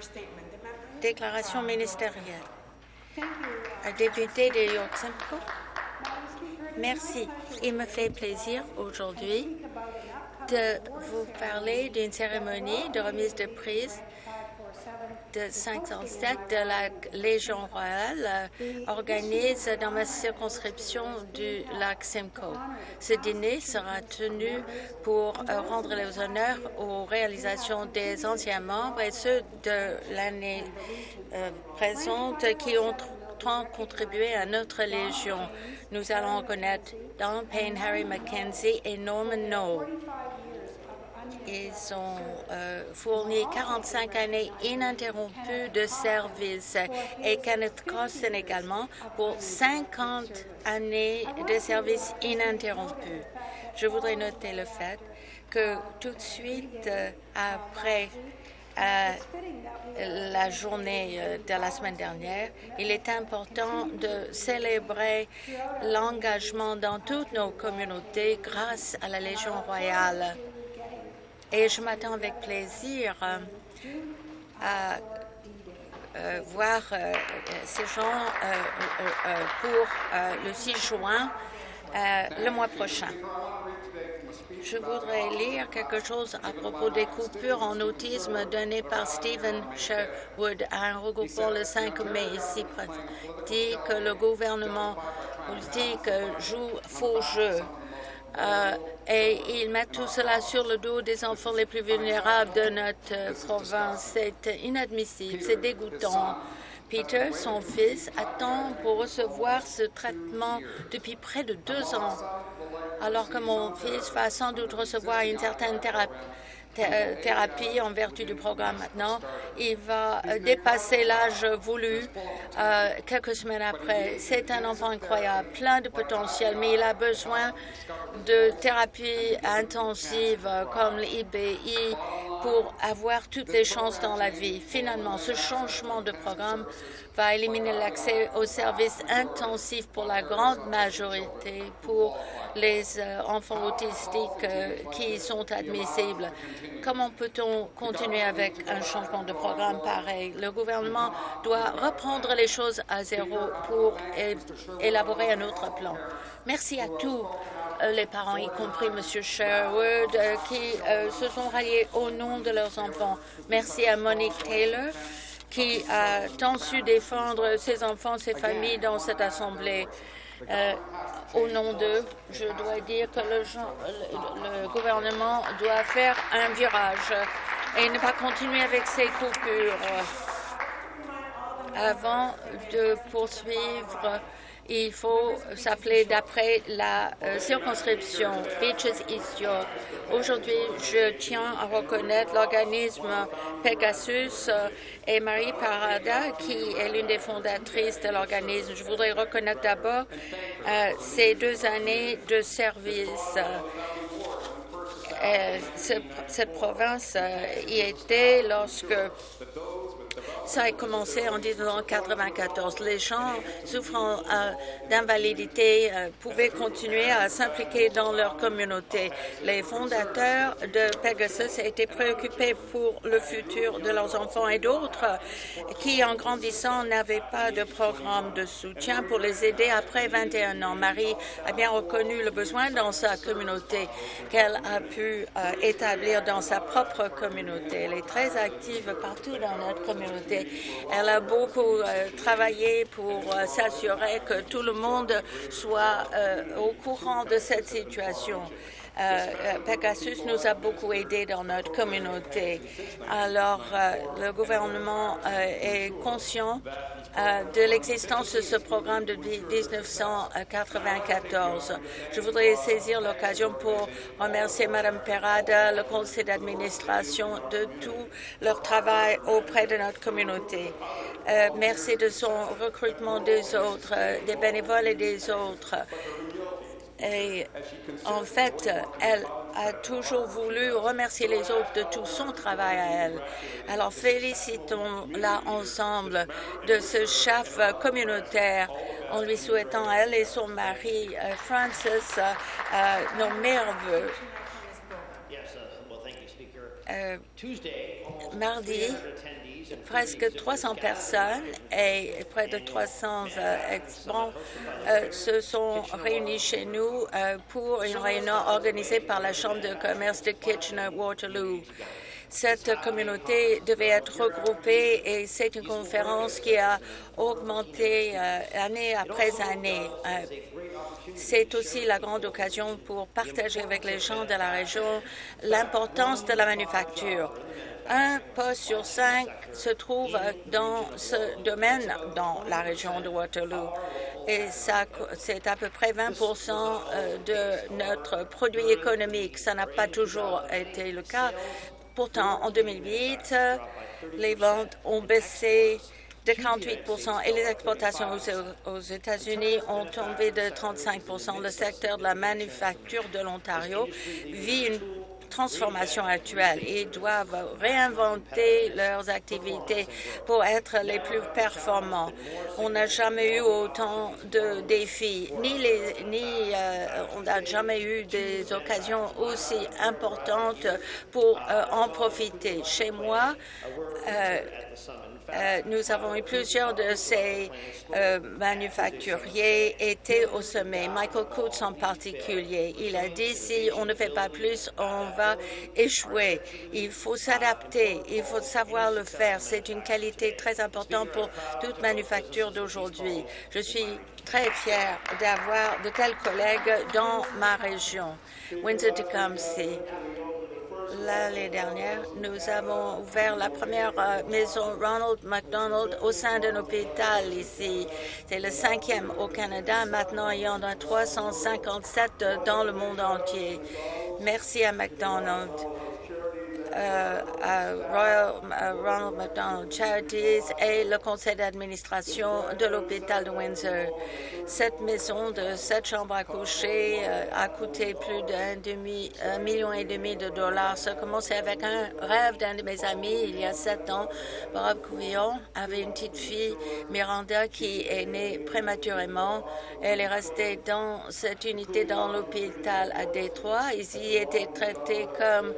Déclaration ministérielle. Député de York Simcoe. Merci. Il me fait plaisir aujourd'hui de vous parler d'une cérémonie de remise de prix de 507 de la Légion royale organise dans ma circonscription du lac Simcoe. Ce dîner sera tenu pour rendre les honneurs aux réalisations des anciens membres et ceux de l'année présente qui ont tant contribué à notre Légion. Nous allons reconnaître Don Payne, Harry Mackenzie et Norman Noel. Ils ont fourni 45 années ininterrompues de service et Kenneth Costin également pour 50 années de service ininterrompus. Je voudrais noter le fait que tout de suite après la journée de la semaine dernière, il est important de célébrer l'engagement dans toutes nos communautés grâce à la Légion royale. Et je m'attends avec plaisir à voir ces gens pour le 6 juin, le mois prochain. Je voudrais lire quelque chose à propos des coupures en autisme données par Stephen Sherwood à un regroupement le 5 mai. Ici, dit que le gouvernement politique joue faux jeu. Et ils mettent tout cela sur le dos des enfants les plus vulnérables de notre province. C'est inadmissible, c'est dégoûtant. Peter, son fils, attend pour recevoir ce traitement depuis près de 2 ans, alors que mon fils va sans doute recevoir une certaine thérapie en vertu du programme maintenant. Il va dépasser l'âge voulu quelques semaines après. C'est un enfant incroyable, plein de potentiel, mais il a besoin de thérapie intensive comme l'IBI pour avoir toutes les chances dans la vie. Finalement, ce changement de programme va éliminer l'accès aux services intensifs pour la grande majorité pour les enfants autistiques qui sont admissibles. Comment peut-on continuer avec un changement de programme pareil? Le gouvernement doit reprendre les choses à zéro pour élaborer un autre plan. Merci à tous les parents, y compris M. Sherwood, qui se sont ralliés au nom de leurs enfants. Merci à Monique Taylor, qui a tant su défendre ses enfants, ses familles dans cette Assemblée. Au nom d'eux, je dois dire que le gouvernement doit faire un virage et ne pas continuer avec ces coupures. Avant de poursuivre, il faut s'appeler d'après la circonscription Beaches East York. Aujourd'hui, je tiens à reconnaître l'organisme Pegasus et Marie Parada, qui est l'une des fondatrices de l'organisme. Je voudrais reconnaître d'abord ces 2 années de service. Cette province y était lorsque ça a commencé en 1994. Les gens souffrant d'invalidité pouvaient continuer à s'impliquer dans leur communauté. Les fondateurs de Pegasus étaient préoccupés pour le futur de leurs enfants et d'autres qui, en grandissant, n'avaient pas de programme de soutien pour les aider après 21 ans. Marie a bien reconnu le besoin dans sa communauté qu'elle a pu établir dans sa propre communauté. Elle est très active partout dans notre communauté. Elle a beaucoup travaillé pour s'assurer que tout le monde soit au courant de cette situation. Pegasus nous a beaucoup aidés dans notre communauté. Alors, le gouvernement est conscient de l'existence de ce programme depuis 1994. Je voudrais saisir l'occasion pour remercier Mme Perada, le conseil d'administration, de tout leur travail auprès de notre communauté. Merci de son recrutement des autres, des bénévoles et des autres. Et en fait, elle a toujours voulu remercier les autres de tout son travail à elle. Alors félicitons-la ensemble de ce chef communautaire en lui souhaitant à elle et son mari Francis nos meilleurs vœux. Mardi, presque 300 personnes et près de 300 exposants se sont réunis chez nous pour une réunion organisée par la Chambre de commerce de Kitchener-Waterloo. Cette communauté devait être regroupée et c'est une conférence qui a augmenté année après année. C'est aussi la grande occasion pour partager avec les gens de la région l'importance de la manufacture. Un poste sur 5 se trouve dans ce domaine dans la région de Waterloo. Et c'est à peu près 20 de notre produit économique. Ça n'a pas toujours été le cas. Pourtant, en 2008, les ventes ont baissé de 48 et les exportations aux États-Unis ont tombé de 35 Le secteur de la manufacture de l'Ontario vit une transformation actuelle. Ils doivent réinventer leurs activités pour être les plus performants. On n'a jamais eu autant de défis, on n'a jamais eu des occasions aussi importantes pour en profiter. Chez moi, nous avons eu plusieurs de ces manufacturiers étaient au sommet. Michael Coates en particulier. Il a dit si on ne fait pas plus, on va échouer. Il faut s'adapter. Il faut savoir le faire. C'est une qualité très importante pour toute manufacture d'aujourd'hui. Je suis très fière d'avoir de tels collègues dans ma région. Windsor-Tecumseh. L'année dernière, nous avons ouvert la première maison Ronald McDonald au sein d'un hôpital ici. C'est le 5e au Canada. Maintenant, il y en a 357 dans le monde entier. Merci à McDonald. À Royal Ronald McDonald Charities et le conseil d'administration de l'hôpital de Windsor. Cette maison de 7 chambres à coucher a coûté plus d'1,5 million de dollars. Ça a commencé avec un rêve d'un de mes amis il y a 7 ans. Bob Couvillon avait une petite fille, Miranda, qui est née prématurément. Elle est restée dans cette unité dans l'hôpital à Détroit. Ils y étaient traités comme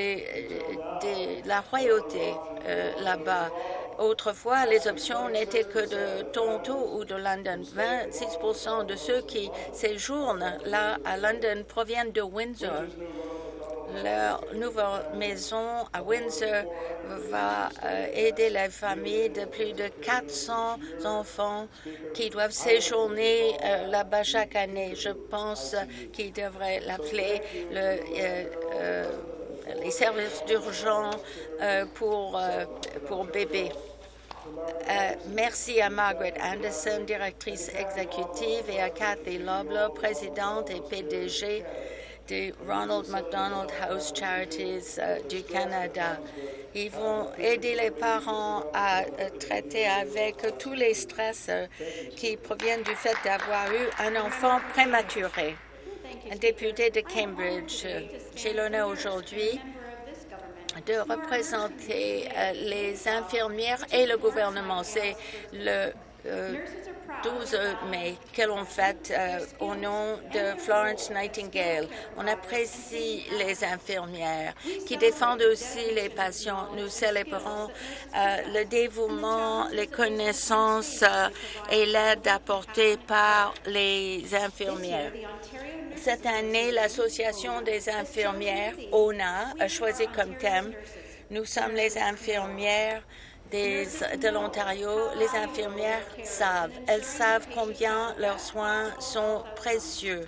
la royauté là-bas. Autrefois, les options n'étaient que de Toronto ou de London. 26 de ceux qui séjournent là à London proviennent de Windsor. Leur nouvelle maison à Windsor va aider les familles de plus de 400 enfants qui doivent séjourner là-bas chaque année. Je pense qu'ils devraient l'appeler les services d'urgence pour bébés. Merci à Margaret Anderson, directrice exécutive, et à Kathy Lobler, présidente et PDG de Ronald McDonald House Charities du Canada. Ils vont aider les parents à traiter avec tous les stress qui proviennent du fait d'avoir eu un enfant prématuré. Député de Cambridge, j'ai l'honneur aujourd'hui de représenter les infirmières et le gouvernement. C'est le 12 mai que l'on fête au nom de Florence Nightingale. On apprécie les infirmières qui défendent aussi les patients. Nous célébrons le dévouement, les connaissances et l'aide apportée par les infirmières. Cette année, l'Association des infirmières, ONA, a choisi comme thème « Nous sommes les infirmières de l'Ontario ». Les infirmières savent. Elles savent combien leurs soins sont précieux.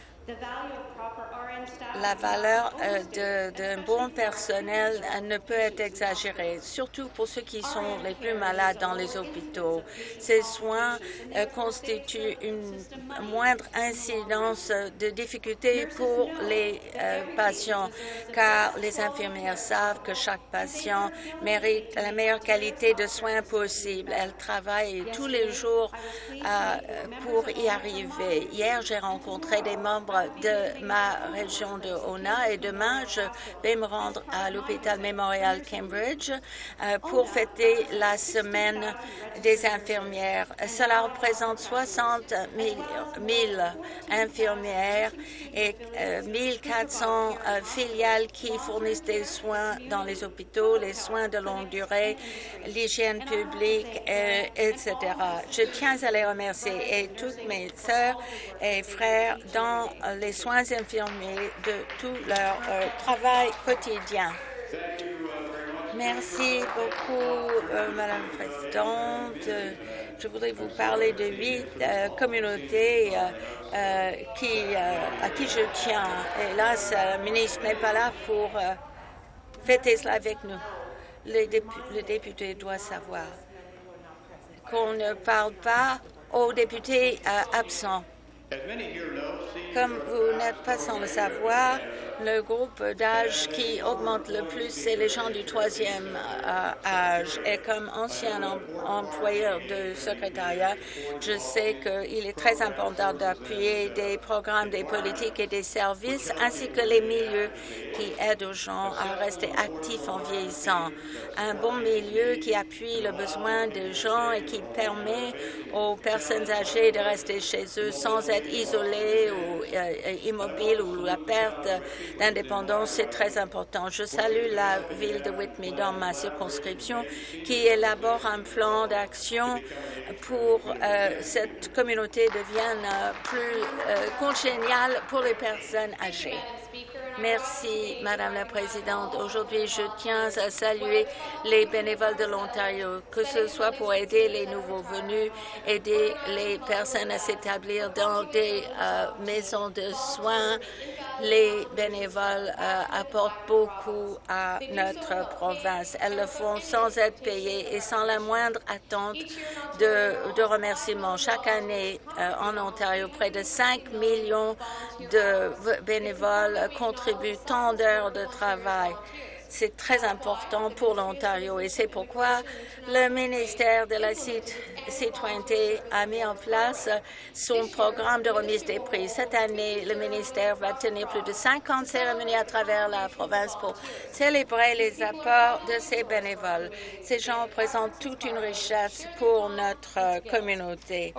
La valeur d'un bon personnel ne peut être exagérée, surtout pour ceux qui sont les plus malades dans les hôpitaux. Ces soins constituent une moindre incidence de difficultés pour les patients, car les infirmières savent que chaque patient mérite la meilleure qualité de soins possible. Elles travaillent tous les jours pour y arriver. Hier, j'ai rencontré des membres de ma région région de Ona et demain, je vais me rendre à l'hôpital Memorial Cambridge pour fêter la semaine des infirmières. Cela représente 60 000 infirmières et 1400 filiales qui fournissent des soins dans les hôpitaux, les soins de longue durée, l'hygiène publique, etc. Je tiens à les remercier et toutes mes sœurs et frères dans les soins infirmiers de tout leur travail quotidien. Merci beaucoup, Madame la Présidente. Je voudrais vous parler de 8 communautés à qui je tiens. Hélas, le ministre n'est pas là pour fêter cela avec nous. Le député doit savoir qu'on ne parle pas aux députés absents. Comme vous n'êtes pas sans le savoir, le groupe d'âge qui augmente le plus, c'est les gens du 3e âge. Et comme ancien employeur de secrétariat, je sais qu'il est très important d'appuyer des programmes, des politiques et des services, ainsi que les milieux qui aident aux gens à rester actifs en vieillissant. Un bon milieu qui appuie le besoin des gens et qui permet aux personnes âgées de rester chez eux sans être isolées ou immobiles ou la perte d'indépendance, c'est très important. Je salue la ville de Whitby dans ma circonscription qui élabore un plan d'action pour cette communauté devienne plus congéniale pour les personnes âgées. Merci, Madame la Présidente. Aujourd'hui, je tiens à saluer les bénévoles de l'Ontario, que ce soit pour aider les nouveaux venus, aider les personnes à s'établir dans des maisons de soins. Les bénévoles apportent beaucoup à notre province. Elles le font sans être payées et sans la moindre attente de remerciements. Chaque année, en Ontario, près de 5 millions de bénévoles contribuent tant d'heures de travail. C'est très important pour l'Ontario et c'est pourquoi le ministère de la Citoyenneté a mis en place son programme de remise des prix. Cette année, le ministère va tenir plus de 50 cérémonies à travers la province pour célébrer les apports de ces bénévoles. Ces gens représentent toute une richesse pour notre communauté.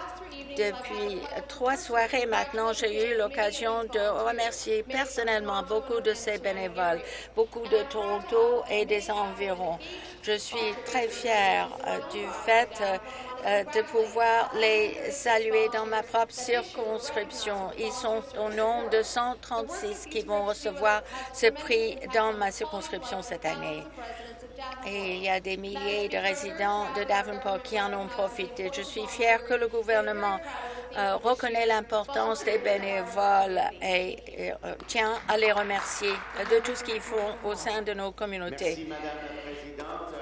Depuis 3 soirées maintenant, j'ai eu l'occasion de remercier personnellement beaucoup de ces bénévoles, beaucoup de Toronto et des environs. Je suis très fière du fait de pouvoir les saluer dans ma propre circonscription. Ils sont au nombre de 136 qui vont recevoir ce prix dans ma circonscription cette année. Et il y a des milliers de résidents de Davenport qui en ont profité. Je suis fière que le gouvernement reconnaît l'importance des bénévoles et tient à les remercier de tout ce qu'ils font au sein de nos communautés. Merci, Madame la Présidente.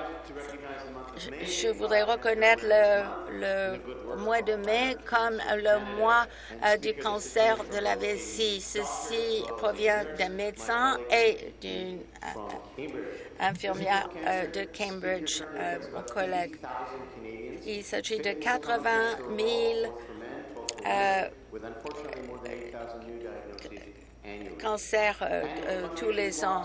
Je voudrais reconnaître le mois de mai comme le mois du cancer de la vessie. Ceci provient d'un médecin et d'une infirmière de Cambridge, mon collègue. Il s'agit de 80 000 cancers tous les ans.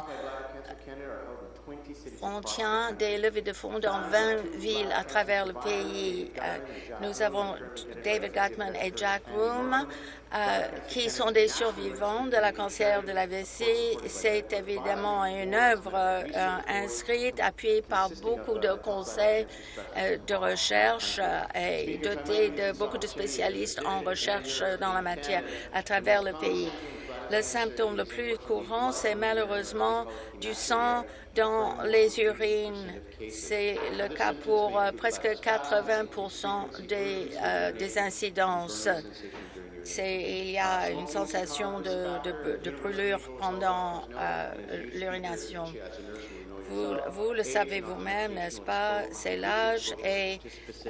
On tient des levées de fonds dans 20 villes à travers le pays. Nous avons David Gutman et Jack Room qui sont des survivants de la cancer de la vessie. C'est évidemment une œuvre inscrite, appuyée par beaucoup de conseils de recherche et dotée de beaucoup de spécialistes en recherche dans la matière à travers le pays. Le symptôme le plus courant, c'est malheureusement du sang dans les urines. C'est le cas pour presque 80% des incidences. Il y a une sensation de brûlure pendant l'urination. Vous le savez vous-même, n'est-ce pas? C'est l'âge et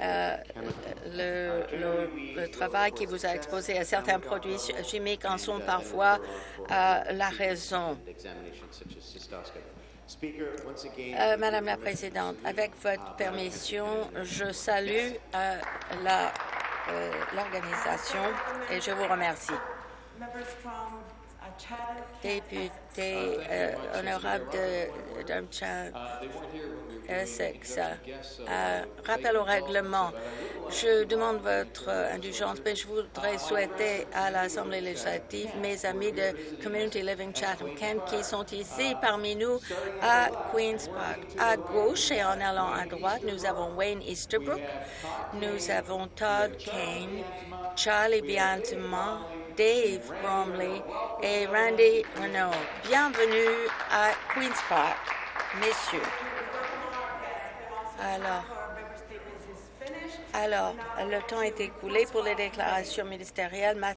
le travail qui vous a exposé à certains produits chimiques en sont parfois la raison. Madame la Présidente, avec votre permission, je salue l'organisation et je vous remercie. député honorable de Durham, Essex. Rappel au règlement. Je demande votre indulgence, mais je voudrais souhaiter à l'Assemblée législative mes amis de Community Living Chatham-Kent qui sont ici parmi nous à Queen's Park. À gauche et en allant à droite, nous avons Wayne Easterbrook, nous avons Todd Kane, Charlie Biantama, Dave Bromley et Randy Renault. Bienvenue à Queen's Park, messieurs. Alors, le temps est écoulé pour les déclarations ministérielles.